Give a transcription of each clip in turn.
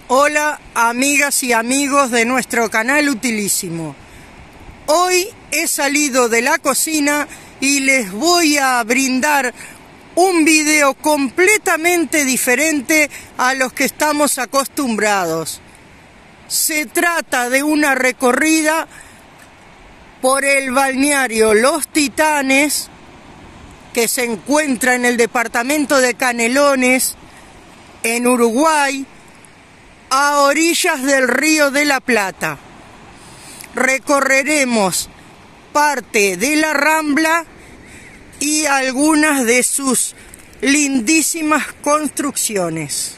Hola amigas y amigos de nuestro canal Utilísimo. Hoy he salido de la cocina y les voy a brindar un video completamente diferente a los que estamos acostumbrados. Se trata de una recorrida por el balneario Los Titanes, que se encuentra en el departamento de Canelones, en Uruguay, a orillas del Río de la Plata. Recorreremos parte de la Rambla y algunas de sus lindísimas construcciones.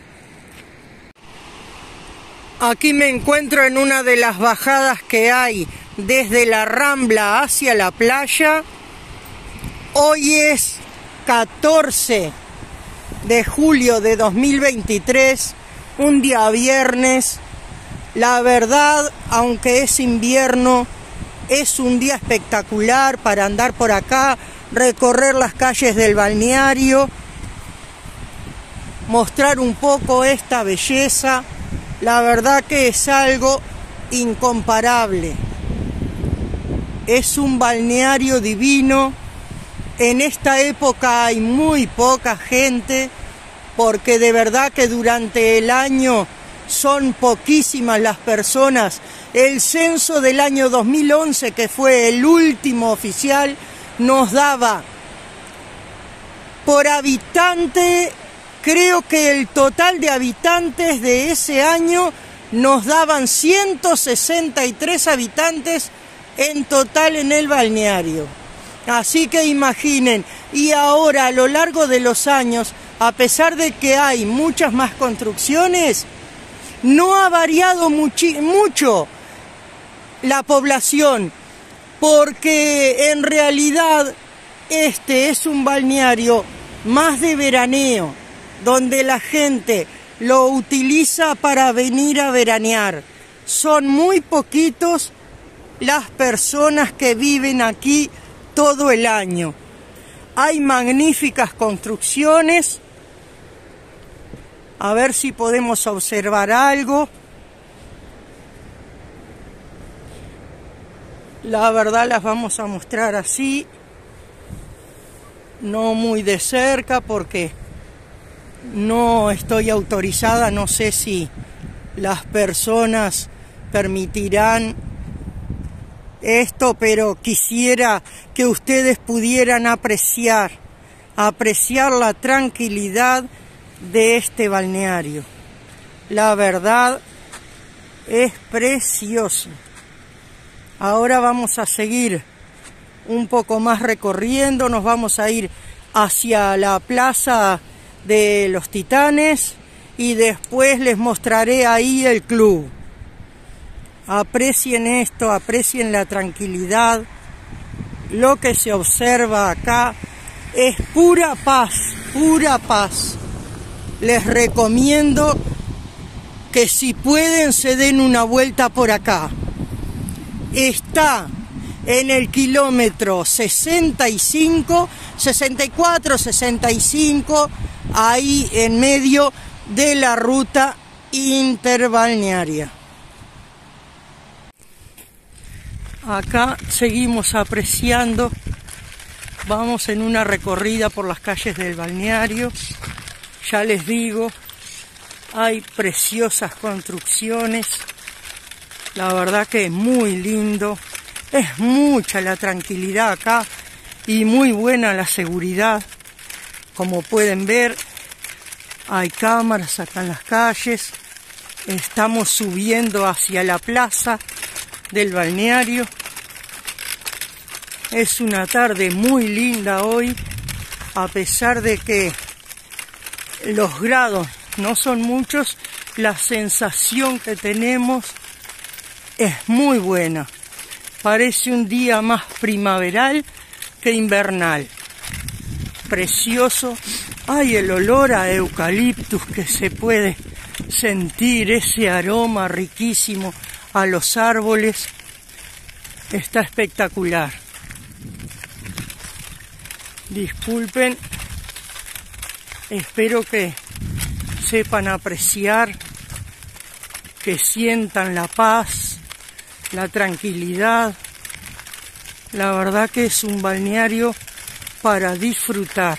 Aquí me encuentro en una de las bajadas que hay desde la Rambla hacia la playa. Hoy es 14 de julio de 2023, un día viernes. La verdad, aunque es invierno, es un día espectacular para andar por acá, recorrer las calles del balneario, mostrar un poco esta belleza. La verdad que es algo incomparable. Es un balneario divino. En esta época hay muy poca gente, porque de verdad que durante el año son poquísimas las personas. El censo del año 2011, que fue el último oficial, nos daba por habitante, creo que el total de habitantes de ese año nos daban 163 habitantes en total en el balneario. Así que imaginen, y ahora a lo largo de los años, a pesar de que hay muchas más construcciones, no ha variado mucho la población, porque en realidad este es un balneario más de veraneo, donde la gente lo utiliza para venir a veranear. Son muy poquitos las personas que viven aquí todo el año. Hay magníficas construcciones. A ver si podemos observar algo. La verdad las vamos a mostrar así, no muy de cerca, porque no estoy autorizada. No sé si las personas permitirán esto, pero quisiera que ustedes pudieran apreciar la tranquilidad de este balneario. La verdad es precioso. Ahora vamos a seguir un poco más recorriendo, nos vamos a ir hacia la plaza de Los Titanes y después les mostraré ahí el club. Aprecien esto, aprecien la tranquilidad. Lo que se observa acá es pura paz, pura paz. Les recomiendo que si pueden se den una vuelta por acá. Está en el kilómetro 64, 65, ahí en medio de la ruta interbalnearia. Acá seguimos apreciando, vamos en una recorrida por las calles del balneario. Ya les digo, hay preciosas construcciones. La verdad que es muy lindo, es mucha la tranquilidad acá y muy buena la seguridad. Como pueden ver, hay cámaras acá en las calles. Estamos subiendo hacia la plaza del balneario. Es una tarde muy linda hoy, a pesar de que los grados no son muchos, la sensación que tenemos es muy buena. Parece un día más primaveral que invernal. Precioso. Hay el olor a eucaliptus que se puede sentir, ese aroma riquísimo a los árboles. Está espectacular. Disculpen, espero que sepan apreciar que sientan la paz, la tranquilidad. La verdad que es un balneario para disfrutar.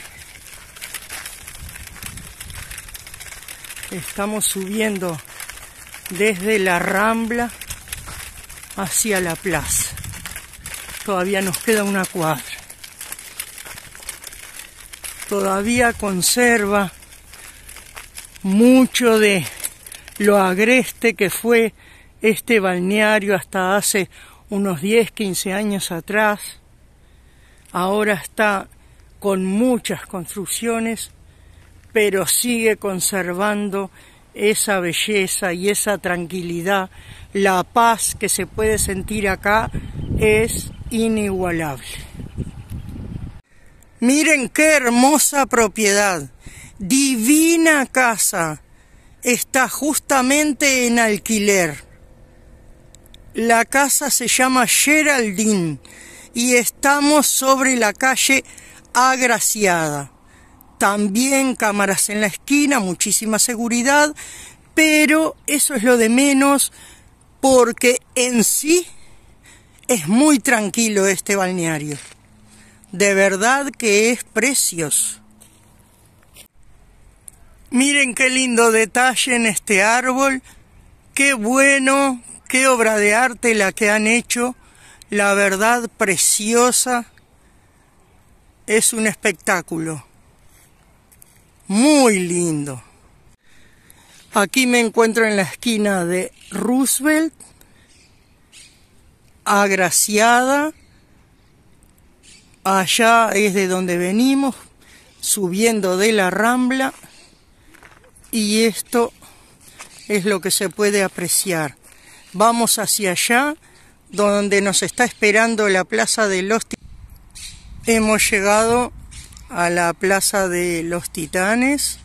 Estamos subiendo desde la Rambla hacia la plaza. Todavía nos queda una cuadra. Todavía conserva mucho de lo agreste que fue este balneario hasta hace unos 10, 15 años atrás. Ahora está con muchas construcciones, pero sigue conservando esa belleza y esa tranquilidad. La paz que se puede sentir acá es inigualable. Miren qué hermosa propiedad, divina casa, está justamente en alquiler. La casa se llama Geraldine y estamos sobre la calle Agraciada. También cámaras en la esquina, muchísima seguridad, pero eso es lo de menos porque en sí es muy tranquilo este balneario. De verdad que es precioso. Miren qué lindo detalle en este árbol, qué bueno, qué obra de arte la que han hecho, la verdad preciosa, es un espectáculo, muy lindo. Aquí me encuentro en la esquina de Roosevelt, Agraciada, allá es de donde venimos, subiendo de la Rambla, y esto es lo que se puede apreciar. Vamos hacia allá, donde nos está esperando la Plaza de los Titanes. Hemos llegado a la Plaza de los Titanes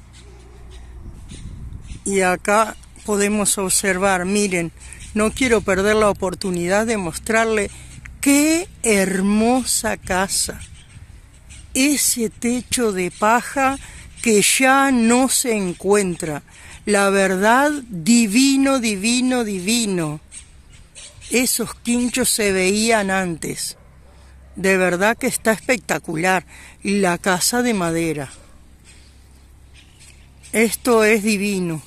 y acá podemos observar, miren, no quiero perder la oportunidad de mostrarle qué hermosa casa. Ese techo de paja que ya no se encuentra. La verdad, divino, divino, divino. Esos quinchos se veían antes. De verdad que está espectacular. Y la casa de madera. Esto es divino.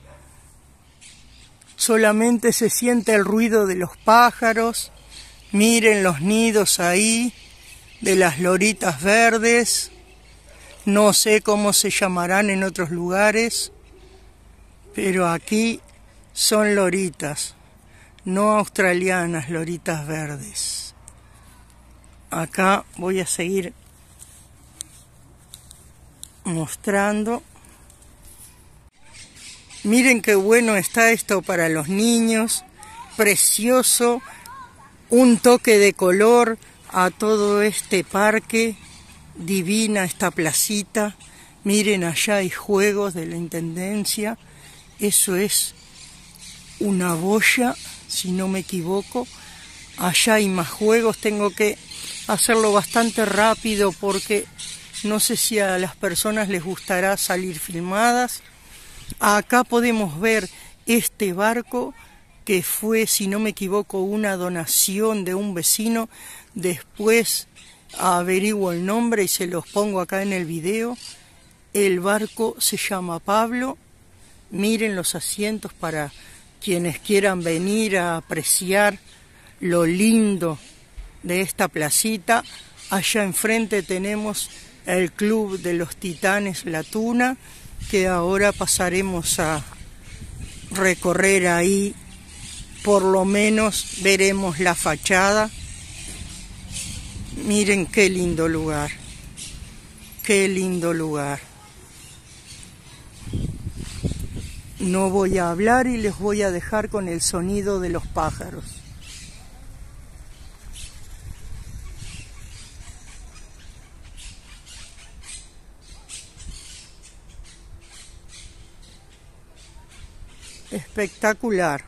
Solamente se siente el ruido de los pájaros. Miren los nidos ahí, de las loritas verdes. No sé cómo se llamarán en otros lugares, pero aquí son loritas, no australianas, loritas verdes. Acá voy a seguir mostrando. Miren qué bueno está esto para los niños, precioso, un toque de color a todo este parque. Divina esta placita. Miren, allá hay juegos de la Intendencia. Eso es una boya, si no me equivoco. Allá hay más juegos. Tengo que hacerlo bastante rápido porque no sé si a las personas les gustará salir filmadas. Acá podemos ver este barco que fue, si no me equivoco, una donación de un vecino. Después averiguo el nombre y se los pongo acá en el video. El barco se llama Pablo. Miren los asientos para quienes quieran venir a apreciar lo lindo de esta placita. Allá enfrente tenemos el Club de los Titanes La Tuna, que ahora pasaremos a recorrer ahí. Por lo menos veremos la fachada. Miren qué lindo lugar, qué lindo lugar. No voy a hablar y les voy a dejar con el sonido de los pájaros. Espectacular.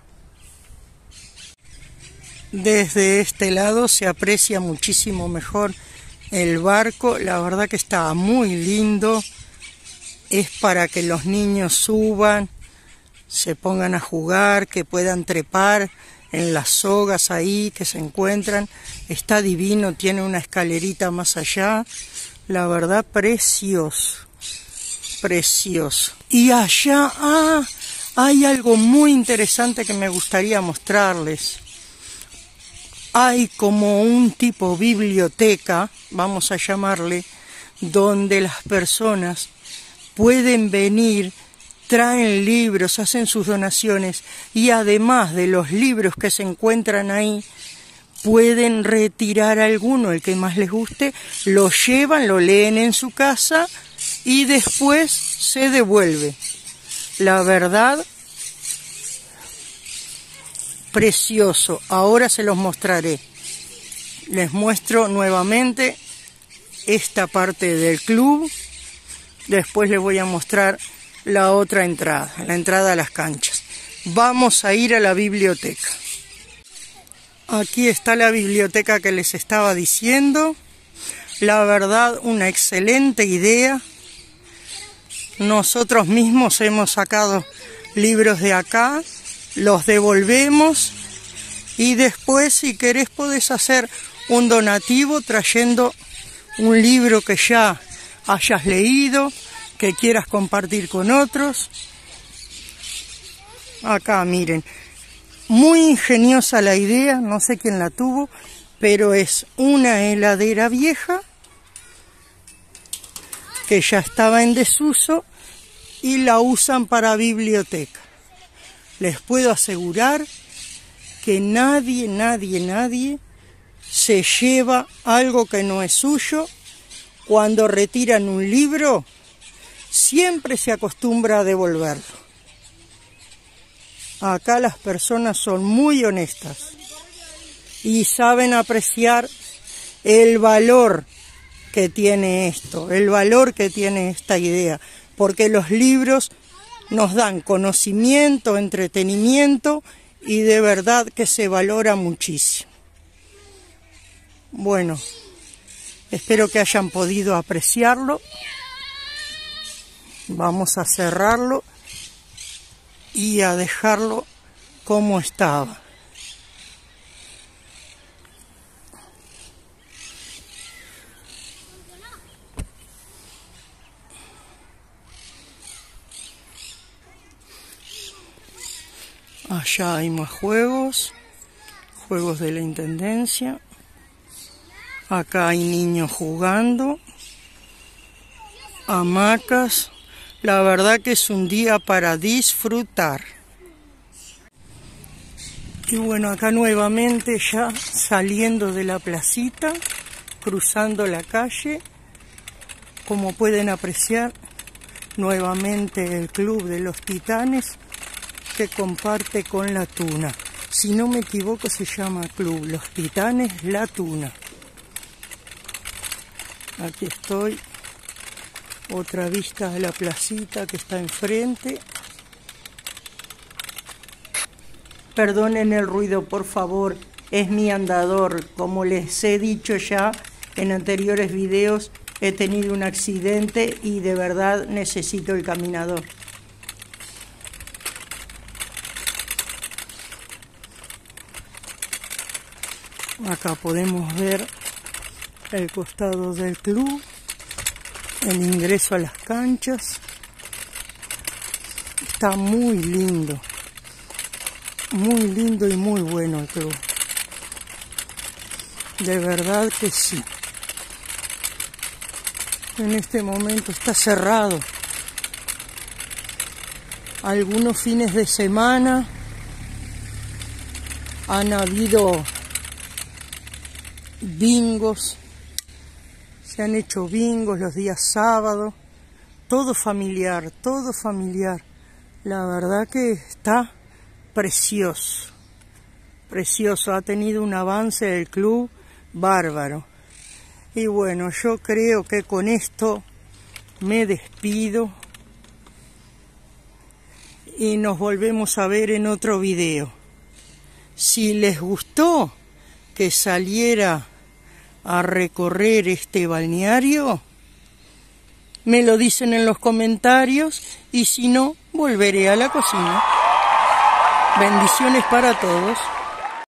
Desde este lado se aprecia muchísimo mejor el barco. La verdad que está muy lindo. Es para que los niños suban se pongan a jugar, que puedan trepar en las sogas ahí que se encuentran. Está divino, tiene una escalerita más allá. La verdad, precioso, precioso. Y allá, hay algo muy interesante que me gustaría mostrarles. Hay como un tipo biblioteca, vamos a llamarle, donde las personas pueden venir, traen libros, hacen sus donaciones y además de los libros que se encuentran ahí, pueden retirar alguno, el que más les guste, lo llevan, lo leen en su casa y después se devuelve. La verdad, precioso. Ahora se los mostraré. Les muestro nuevamente esta parte del club. Después les voy a mostrar la otra entrada, la entrada a las canchas. Vamos a ir a la biblioteca. Aquí está la biblioteca que les estaba diciendo. La verdad, una excelente idea. Nosotros mismos hemos sacado libros de acá, los devolvemos y después, si querés, podés hacer un donativo trayendo un libro que ya hayas leído, que quieras compartir con otros. Acá, miren, muy ingeniosa la idea, no sé quién la tuvo, pero es una heladera vieja que ya estaba en desuso y la usan para biblioteca. Les puedo asegurar que nadie se lleva algo que no es suyo. Cuando retiran un libro, siempre se acostumbra a devolverlo. Acá las personas son muy honestas y saben apreciar el valor que tiene esto, el valor que tiene esta idea, porque los libros nos dan conocimiento, entretenimiento y de verdad que se valora muchísimo. Bueno, espero que hayan podido apreciarlo. Vamos a cerrarlo y a dejarlo como estaba. Allá hay más juegos de la Intendencia. Acá hay niños jugando, hamacas. La verdad que es un día para disfrutar. Y bueno, acá nuevamente ya saliendo de la placita, cruzando la calle, como pueden apreciar, nuevamente el Club de los Titanes, que comparte con La Tuna. Si no me equivoco, se llama Club Los Titanes La Tuna. Aquí estoy. Otra vista de la placita que está enfrente. Perdonen el ruido, por favor. Es mi andador. Como les he dicho ya en anteriores videos, he tenido un accidente y de verdad necesito el caminador. Acá podemos ver el costado del club, el ingreso a las canchas. Está muy lindo y muy bueno el club. De verdad que sí. En este momento está cerrado. Algunos fines de semana han habido bingos, se han hecho bingos los días sábados, todo familiar, la verdad que está precioso, ha tenido un avance del club bárbaro. Y bueno, yo creo que con esto me despido y nos volvemos a ver en otro video. Si les gustó que saliera a recorrer este balneario, me lo dicen en los comentarios y si no, volveré a la cocina. Bendiciones para todos.